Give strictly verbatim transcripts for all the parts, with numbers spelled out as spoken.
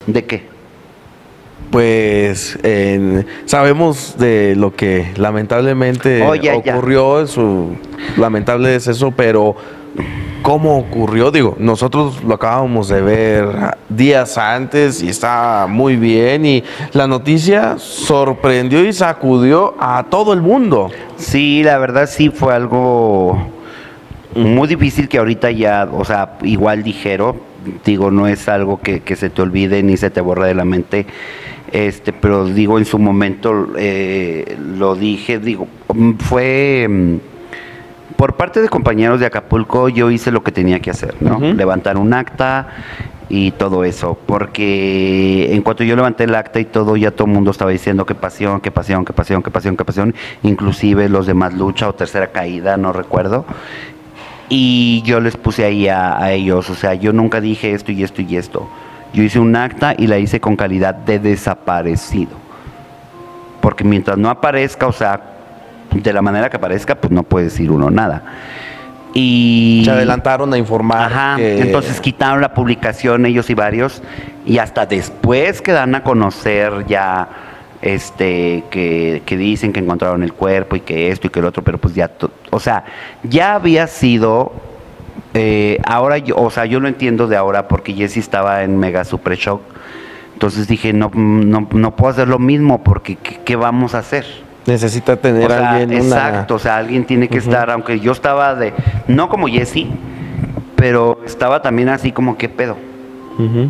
¿De qué? Pues en- sabemos de lo que lamentablemente Oh, ya, ya. ocurrió en su lamentable deceso, pero ¿cómo ocurrió? Digo, nosotros lo acabamos de ver días antes y está muy bien y la noticia sorprendió y sacudió a todo el mundo. Sí, la verdad sí fue algo muy difícil que ahorita ya, o sea, igual dijero, digo, no es algo que, que se te olvide ni se te borre de la mente, este, pero digo, en su momento eh, lo dije, digo, mm, fue mm, por parte de compañeros de Acapulco, yo hice lo que tenía que hacer, ¿no? Ujú. Levantar un acta y todo eso, porque en cuanto yo levanté el acta y todo, ya todo el mundo estaba diciendo que pasión, que pasión, que pasión, que pasión, que pasión, inclusive los demás lucha o tercera caída, no recuerdo. Y yo les puse ahí a, a ellos, o sea, yo nunca dije esto y esto y esto. Yo hice un acta y la hice con calidad de desaparecido. Porque mientras no aparezca, o sea, de la manera que aparezca, pues no puede decir uno nada. Y Se adelantaron a informar. Ajá, que- entonces quitaron la publicación ellos y varios, y hasta después que dan a conocer ya este que, que dicen que encontraron el cuerpo y que esto y que el otro, pero pues ya, to- o sea, ya había sido, eh, ahora yo, o sea, yo lo entiendo de ahora porque Jessy estaba en mega super shock, entonces dije, no, no, no puedo hacer lo mismo porque ¿qué, qué vamos a hacer? necesita tener O sea, alguien una- exacto, o sea, alguien tiene que Ujú. estar, aunque yo estaba de, no como Jessy, pero estaba también así como, ¿qué pedo? Ujú.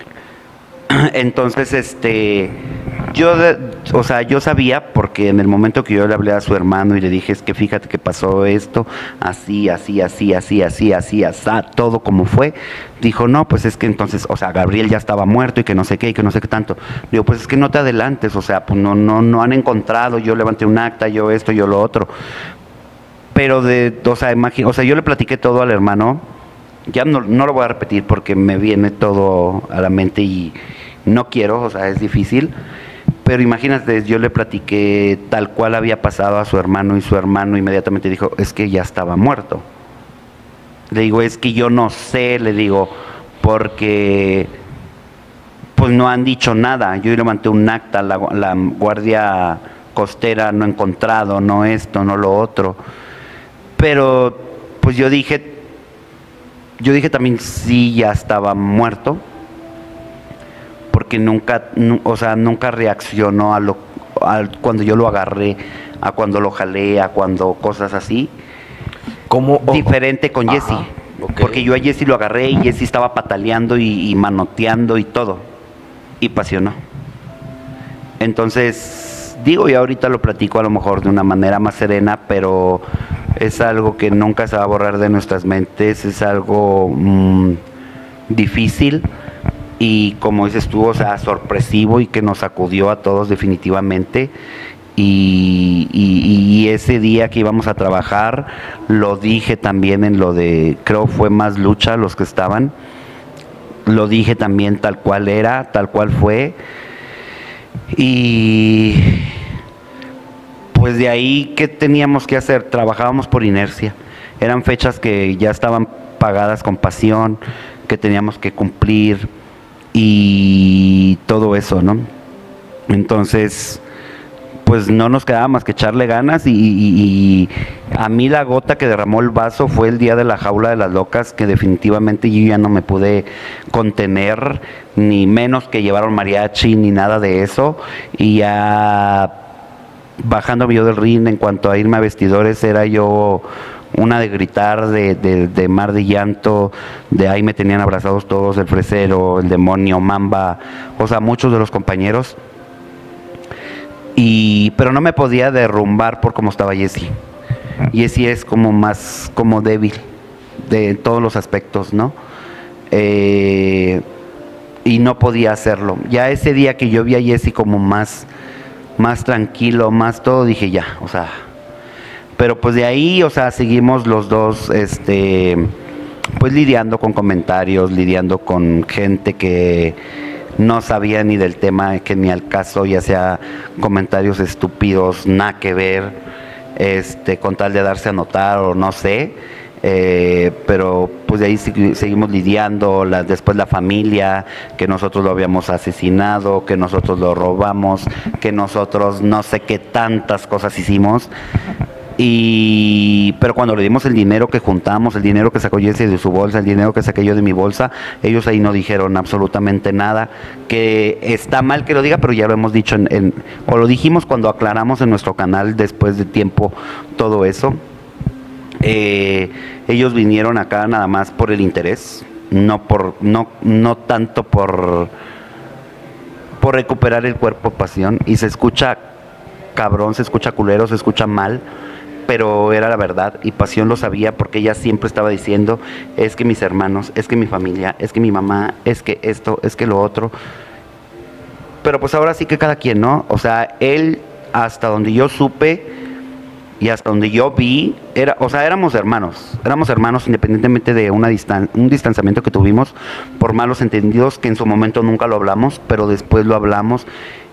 Entonces, este, yo, de- o sea, yo sabía, porque en el momento que yo le hablé a su hermano y le dije, es que fíjate que pasó esto, así, así, así, así, así, así, así, todo como fue, dijo, no, pues es que entonces, o sea, Gabriel ya estaba muerto y que no sé qué, y que no sé qué tanto. Digo, pues es que no te adelantes, o sea, pues no, no, no han encontrado, yo levanté un acta, yo esto, yo lo otro. Pero de, o sea, imagino, o sea, yo le platiqué todo al hermano, ya no, no lo voy a repetir porque me viene todo a la mente y no quiero, o sea, es difícil, pero imagínate, yo le platiqué tal cual había pasado a su hermano y su hermano inmediatamente dijo, es que ya estaba muerto. Le digo, es que yo no sé, le digo, porque pues no han dicho nada, yo levanté un acta, la, la guardia costera no ha encontrado, no esto, no lo otro, pero pues yo dije, yo dije también sí ya estaba muerto, porque nunca, nu- o sea, nunca reaccionó a lo, a cuando yo lo agarré, a cuando lo jalé, a cuando cosas así. ¿Cómo? o- Diferente con Ajá, Jessy, ok. porque yo a Jessy lo agarré y Jessy estaba pataleando y, y manoteando y todo, y pasionó. Entonces, digo, y ahorita lo platico a lo mejor de una manera más serena, pero es algo que nunca se va a borrar de nuestras mentes, es algo mm, difícil y como dices tú, o sea, sorpresivo y que nos sacudió a todos definitivamente. Y, y- y ese día que íbamos a trabajar, lo dije también en lo de, creo fue Más Lucha los que estaban, lo dije también tal cual era, tal cual fue. Y pues de ahí, ¿qué teníamos que hacer? Trabajábamos por inercia. Eran fechas que ya estaban pagadas con pasión, que teníamos que cumplir y todo eso, ¿no? Entonces, pues no nos quedaba más que echarle ganas y, y- y a mí la gota que derramó el vaso fue el día de la jaula de las locas, que definitivamente yo ya no me pude contener, ni menos que llevaron mariachi ni nada de eso, y ya bajándome yo del ring en cuanto a irme a vestidores era yo una de gritar, de, de, de mar de llanto, de ahí me tenían abrazados todos, el fresero, el demonio, Mamba, o sea, muchos de los compañeros. Y, pero no me podía derrumbar por cómo estaba Jessy. Jessy es como más, como débil de todos los aspectos, ¿no? Eh, y no podía hacerlo. Ya ese día que yo vi a Jessy como más, más tranquilo, más todo, dije ya, o sea. Pero pues de ahí, o sea, seguimos los dos, este, pues lidiando con comentarios, lidiando con gente que no sabía ni del tema, que ni al caso, ya sea comentarios estúpidos, nada que ver, este, con tal de darse a notar o no sé, eh, pero pues de ahí segui- seguimos lidiando, la, después la familia, que nosotros lo habíamos asesinado, que nosotros lo robamos, que nosotros no sé qué tantas cosas hicimos. Y pero cuando le dimos el dinero que juntamos, el dinero que sacó Jesse de su bolsa, el dinero que saqué yo de mi bolsa, ellos ahí no dijeron absolutamente nada. Que está mal que lo diga, pero ya lo hemos dicho en, en- o lo dijimos cuando aclaramos en nuestro canal después de tiempo todo eso. Eh, ellos vinieron acá nada más por el interés, no por no no tanto por por recuperar el cuerpo pasión. Y se escucha cabrón, se escucha culero, se escucha mal, pero era la verdad y Pasión lo sabía porque ella siempre estaba diciendo, es que mis hermanos, es que mi familia, es que mi mamá, es que esto, es que lo otro. Pero pues ahora sí que cada quien, ¿no? O sea, él, hasta donde yo supe y hasta donde yo vi, era, o sea, éramos hermanos, éramos hermanos independientemente de una distan un distanciamiento que tuvimos por malos entendidos, que en su momento nunca lo hablamos, pero después lo hablamos.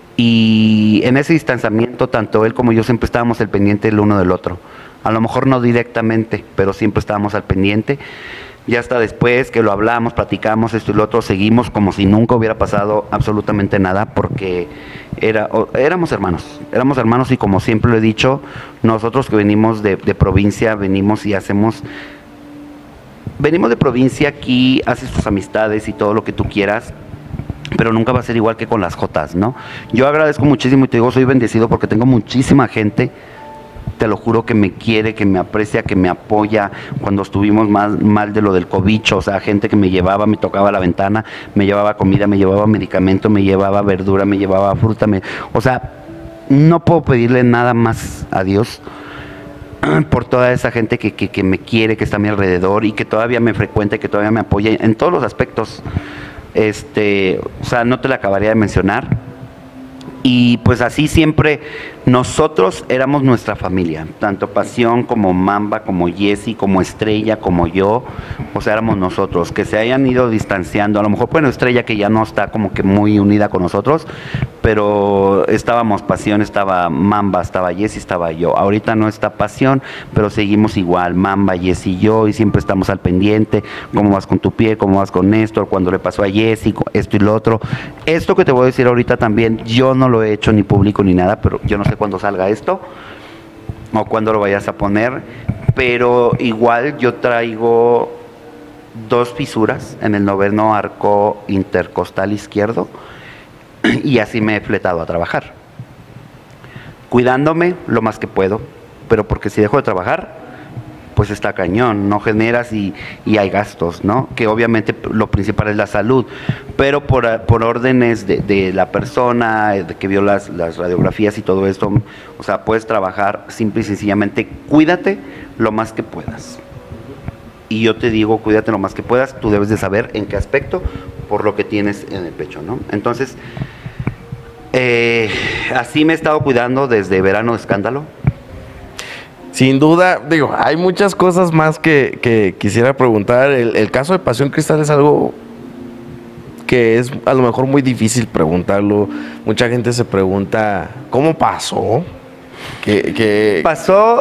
Y en ese distanciamiento, tanto él como yo siempre estábamos al pendiente el uno del otro. A lo mejor no directamente, pero siempre estábamos al pendiente. Y hasta después que lo hablamos, platicamos esto y lo otro, seguimos como si nunca hubiera pasado absolutamente nada, porque era, o- éramos hermanos, éramos hermanos y como siempre lo he dicho, nosotros que venimos de, de provincia, venimos y hacemos, venimos de provincia, aquí haces tus amistades y todo lo que tú quieras, pero nunca va a ser igual que con las Jotas, ¿no? Yo agradezco muchísimo y te digo, soy bendecido porque tengo muchísima gente, te lo juro, que me quiere, que me aprecia, que me apoya cuando estuvimos más mal de lo del cobicho, o sea, gente que me llevaba, me tocaba la ventana, me llevaba comida, me llevaba medicamento, me llevaba verdura, me llevaba fruta, me, o sea, no puedo pedirle nada más a Dios por toda esa gente que, que, que me quiere, que está a mi alrededor y que todavía me frecuenta y que todavía me apoya en todos los aspectos. Este, o sea, no te la acabaría de mencionar. Y pues así siempre nosotros éramos nuestra familia, tanto Pasión como Mamba, como Jesse, como Estrella, como yo, o sea, éramos nosotros. Que se hayan ido distanciando, a lo mejor, bueno, Estrella que ya no está como que muy unida con nosotros, pero estábamos Pasión, estaba Mamba, estaba Jesse, estaba yo. Ahorita no está Pasión, pero seguimos igual, Mamba, Jesse y yo, y siempre estamos al pendiente, cómo vas con tu pie, cómo vas con Néstor, cuando le pasó a Jesse, esto y lo otro. Esto que te voy a decir ahorita también, yo no lo he hecho ni público ni nada, pero yo no sé cuándo salga esto o cuándo lo vayas a poner, pero igual yo traigo dos fisuras en el noveno arco intercostal izquierdo y así me he fletado a trabajar, cuidándome lo más que puedo, pero porque si dejo de trabajar, pues está cañón, no generas y, y hay gastos, ¿no? Que obviamente lo principal es la salud, pero por, por órdenes de, de la persona de que vio las, las radiografías y todo esto, o sea, puedes trabajar simple y sencillamente, cuídate lo más que puedas. Y yo te digo, cuídate lo más que puedas, tú debes de saber en qué aspecto, por lo que tienes en el pecho, ¿no? Entonces, eh, así me he estado cuidando desde Verano de Escándalo. Sin duda, digo, hay muchas cosas más que, que quisiera preguntar. El, el caso de Pasión Cristal es algo que es a lo mejor muy difícil preguntarlo. Mucha gente se pregunta, ¿cómo pasó? Que, que... Pasó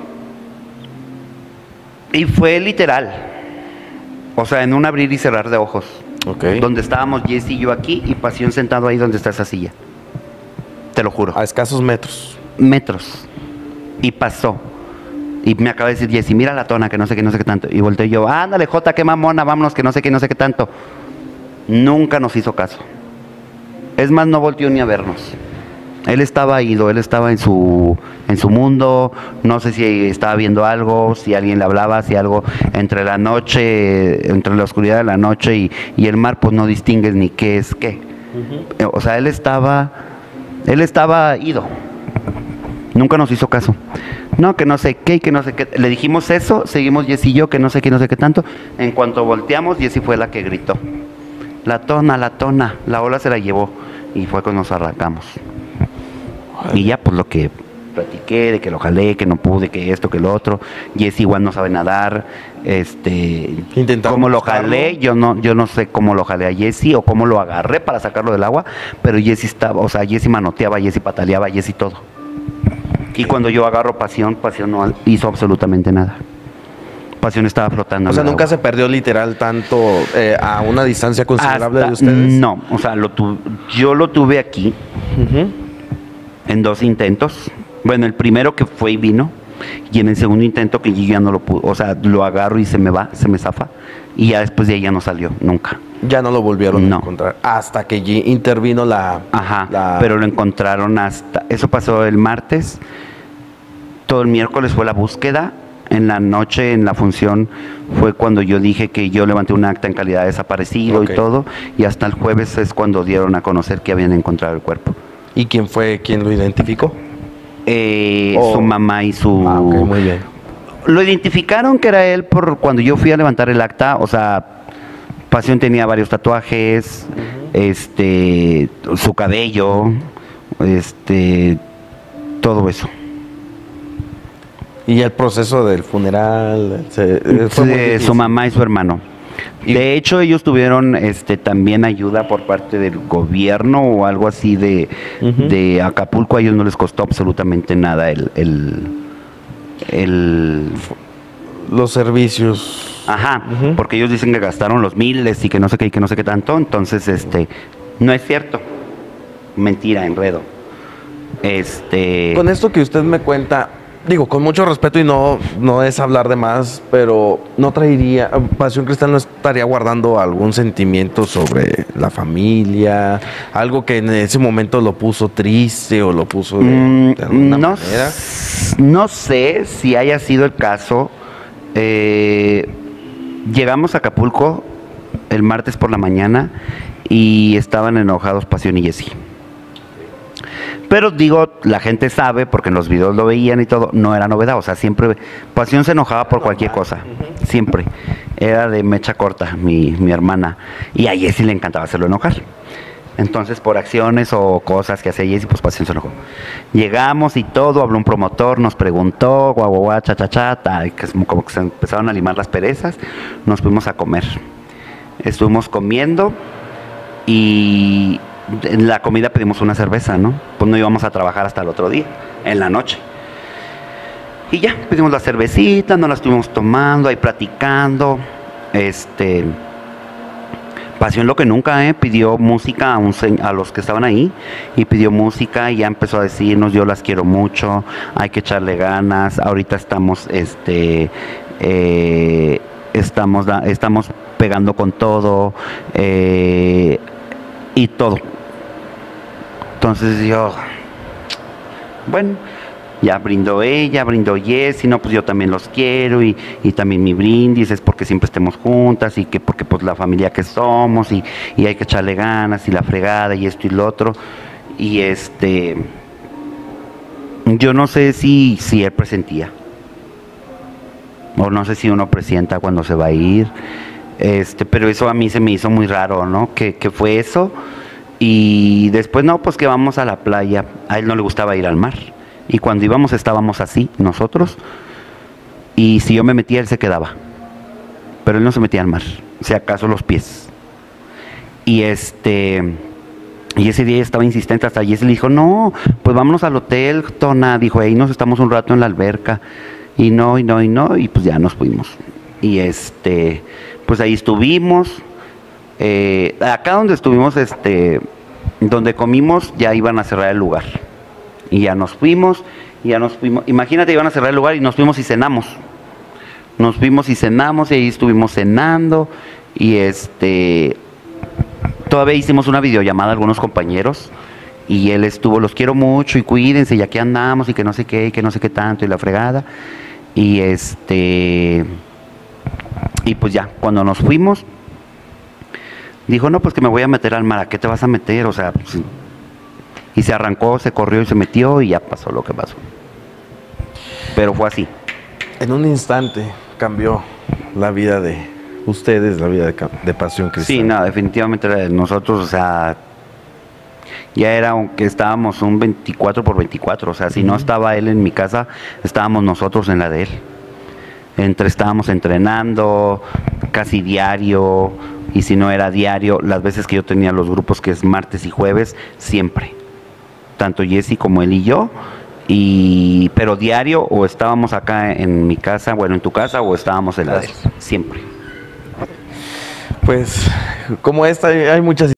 y fue literal. O sea, en un abrir y cerrar de ojos. Okay. Donde estábamos Jesse y yo aquí y Pasión sentado ahí donde está esa silla. Te lo juro. A escasos metros. Metros. Y pasó. Y me acaba de decir Jesse, mira la tona, que no sé qué, no sé qué tanto. Y volteé yo, ándale, Jota, qué mamona, vámonos, que no sé qué, no sé qué tanto. Nunca nos hizo caso. Es más, no volteó ni a vernos. Él estaba ido, él estaba en su, en su mundo, no sé si estaba viendo algo, si alguien le hablaba, si algo entre la noche, entre la oscuridad de la noche y, y el mar, pues no distingues ni qué es qué. Uh-huh. O sea, él estaba, él estaba ido. Nunca nos hizo caso. No, que no sé qué y que no sé qué. Le dijimos eso, seguimos Jesse y yo, que no sé qué, no sé qué tanto. En cuanto volteamos, Jesse fue la que gritó. La tona, la tona, la ola se la llevó. Y fue cuando nos arrancamos. Y ya, pues lo que platiqué, de que lo jalé, que no pude, que esto, que lo otro. Jesse igual no sabe nadar. Este, cómo lo jalé, yo no, yo no sé cómo lo jalé a Jesse o cómo lo agarré para sacarlo del agua, pero Jesse estaba, o sea, Jesse manoteaba, Jesse pataleaba, Jesse todo. Y cuando yo agarro Pasión, Pasión no hizo absolutamente nada. Pasión estaba flotando. O en sea, el nunca agua. se perdió literal tanto eh, a una distancia considerable Hasta- de ustedes. No, o sea, lo tu- yo lo tuve aquí Ujú. en dos intentos. Bueno, el primero que fue y vino, y en el segundo intento que yo ya no lo pude, o sea, lo agarro y se me va, se me zafa, y ya después de ahí ya no salió, nunca. Ya no lo volvieron No. a encontrar. Hasta que allí intervino la. Ajá, la- pero lo encontraron hasta, eso pasó el martes, todo el miércoles fue la búsqueda, en la noche, en la función, fue cuando yo dije que yo levanté un acta en calidad de desaparecido Ok. y todo, y hasta el jueves es cuando dieron a conocer que habían encontrado el cuerpo. ¿Y quién fue quien lo identificó? Eh, Oh. Su mamá y su... Ah, ok, muy bien. Lo identificaron que era él por cuando yo fui a levantar el acta, o sea, Pasión tenía varios tatuajes, este, su cabello, este, todo eso. Y el proceso del funeral. se- eh, fue muy De difícil. su mamá y su hermano. Y- De hecho, ellos tuvieron este, también ayuda por parte del gobierno o algo así de, Ujú. de Acapulco. A ellos no les costó absolutamente nada el, el, el Los servicios. Ajá, Ujú. porque ellos dicen que gastaron los miles y que no sé qué y que no sé qué tanto, entonces este no es cierto. Mentira, enredo. Este Con esto que usted me cuenta, digo, con mucho respeto y no, no es hablar de más, pero no traería, Pasión Cristal no estaría guardando algún sentimiento sobre la familia, algo que en ese momento lo puso triste o lo puso de, mm, de alguna no, manera. s- no sé si haya sido el caso. Eh, llegamos a Acapulco el martes por la mañana y estaban enojados Pasión y Jessy. Pero digo, la gente sabe, porque en los videos lo veían y todo, no era novedad, o sea, siempre, Pasión se enojaba por cualquier cosa, siempre. Era de mecha corta, mi, mi hermana, y a Jessy le encantaba hacerlo enojar. Entonces, por acciones o cosas que hacía Jessy, pues Pasión se enojó. Llegamos y todo, habló un promotor, nos preguntó, guau, guau, guau, cha, cha, cha, ta, y que es como que se empezaron a limar las perezas, nos fuimos a comer. Estuvimos comiendo y en la comida pedimos una cerveza, ¿no? Pues no íbamos a trabajar hasta el otro día, en la noche. Y ya, pedimos la cervecita, nos la estuvimos tomando, ahí platicando. Este... Pasión lo que nunca, ¿eh? Pidió música a, un, se- a los que estaban ahí y pidió música y ya empezó a decirnos, yo las quiero mucho, hay que echarle ganas, ahorita estamos, este, eh, estamos, da- estamos pegando con todo eh, y todo. Entonces yo, bueno, ya brindó ella, brindó Jessy, no, pues yo también los quiero y, y también mi brindis es porque siempre estemos juntas y que porque pues la familia que somos y, y hay que echarle ganas y la fregada y esto y lo otro. Y este, yo no sé si, si él presentía o no sé si uno presienta cuando se va a ir, este, pero eso a mí se me hizo muy raro, ¿no? Que, que fue eso y después no, pues que vamos a la playa, a él no le gustaba ir al mar. Y cuando íbamos estábamos así, nosotros. Y si yo me metía, él se quedaba. Pero él no se metía al mar. Si acaso los pies. Y este... Y ese día estaba insistente. Hasta Jessy le dijo, no, pues vámonos al hotel, Tona. Dijo, ahí nos estamos un rato en la alberca. Y no, y no, y no. Y pues ya nos fuimos. Y este... Pues ahí estuvimos. Eh, acá donde estuvimos, este... Donde comimos, ya iban a cerrar el lugar. Y ya nos fuimos, y ya nos fuimos. Imagínate, iban a cerrar el lugar y nos fuimos y cenamos. Nos fuimos y cenamos y ahí estuvimos cenando. Y este, todavía hicimos una videollamada a algunos compañeros. Y él estuvo, los quiero mucho y cuídense, y aquí andamos y que no sé qué, y que no sé qué tanto y la fregada. Y este, y pues ya, cuando nos fuimos, dijo, no, pues que me voy a meter al mar. ¿A qué te vas a meter? O sea, pues, y se arrancó, se corrió y se metió y ya pasó lo que pasó. Pero fue así. En un instante cambió la vida de ustedes, la vida de, Ca- de Pasión Cristal. Sí, no, definitivamente era de nosotros, o sea, ya era aunque estábamos un veinticuatro por veinticuatro, o sea, si no estaba él en mi casa, estábamos nosotros en la de él. Entre estábamos entrenando casi diario, y si no era diario, las veces que yo tenía los grupos que es martes y jueves, siempre. Tanto Jessy como él y yo, y pero diario o estábamos acá en mi casa, bueno, en tu casa, o estábamos en la de él, Gracias. siempre. Pues como esta hay hay muchas